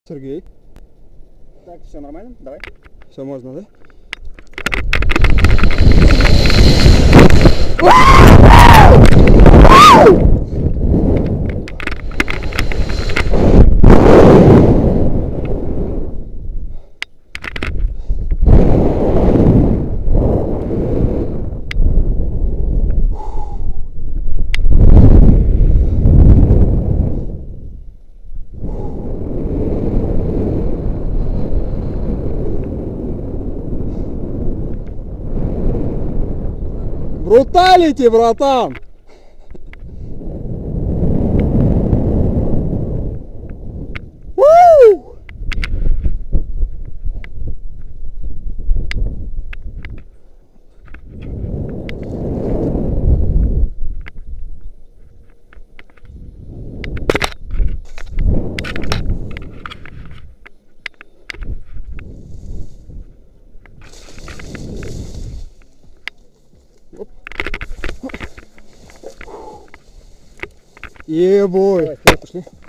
Сергей. Так, все нормально? Давай. Все можно, да? Бруталити, братан! Уу! Ебой! Давай, вперед пошли.